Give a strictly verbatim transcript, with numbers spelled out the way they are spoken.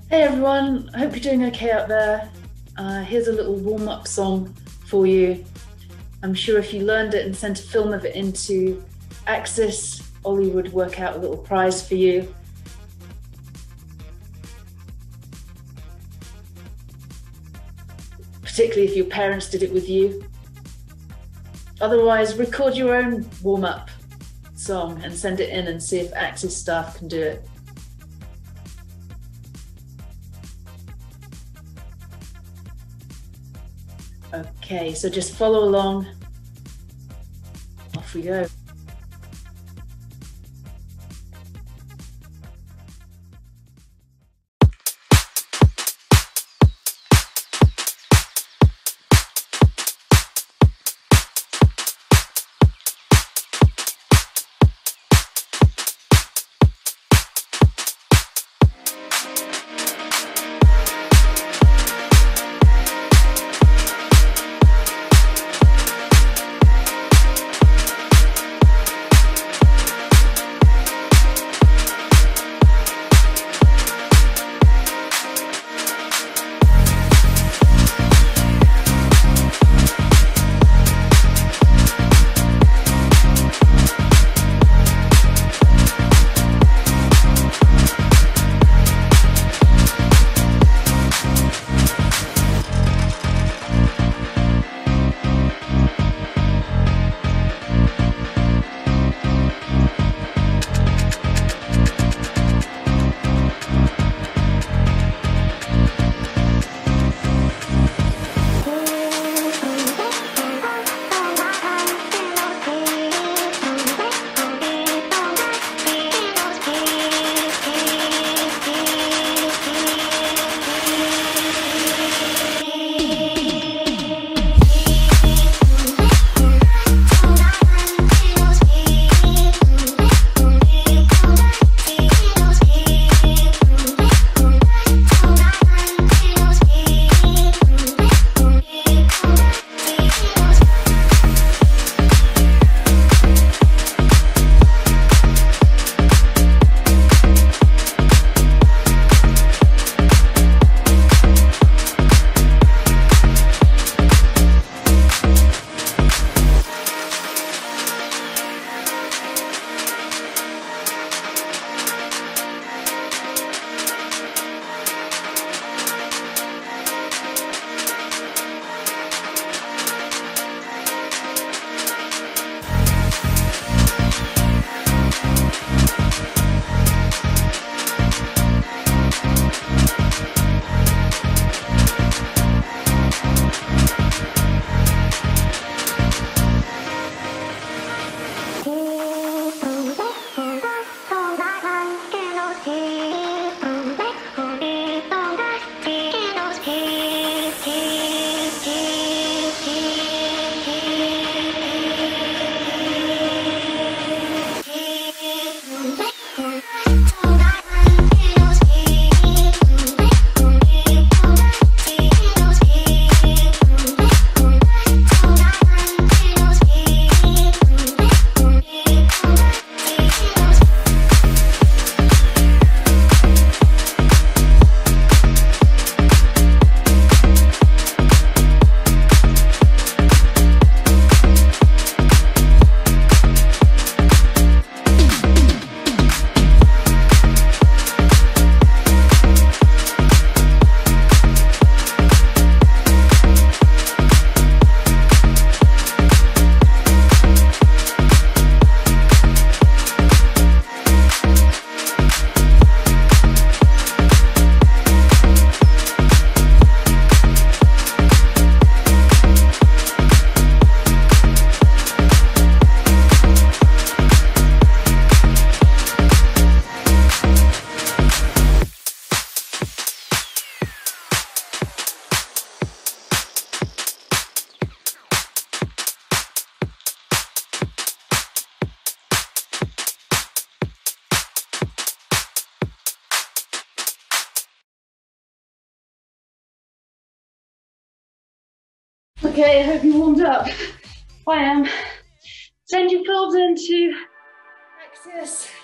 Hey everyone, I hope you're doing okay out there. Uh, here's a little warm-up song for you. I'm sure if you learned it and sent a film of it into xxxxx, Ollie would work out a little prize for you. Particularly if your parents did it with you. Otherwise, record your own warm-up song and send it in and see if xxxxx staff can do it. Okay, so just follow along. Off we go. Okay, I hope you warmed up. I am. Send your films into xxxx.